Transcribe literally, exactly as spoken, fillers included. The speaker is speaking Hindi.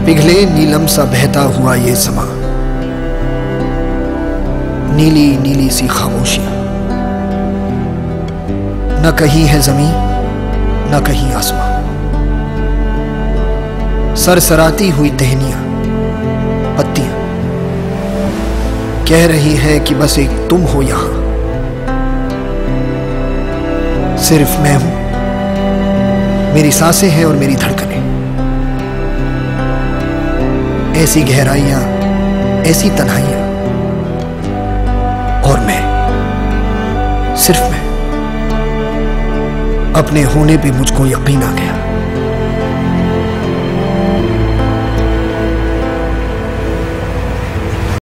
पिघले नीलम सा बहता हुआ ये समा, नीली नीली सी खामोशियां, न कहीं है जमीन न कहीं आसमां, सरसराती हुई टहनियां पत्तियां कह रही है कि बस एक तुम हो यहां, सिर्फ मैं हूं, मेरी सांसें हैं और मेरी धड़कनें, ऐसी गहराइयां, ऐसी तन्हाइयां, और मैं, सिर्फ मैं। अपने होने पे मुझको यकीन आ गया।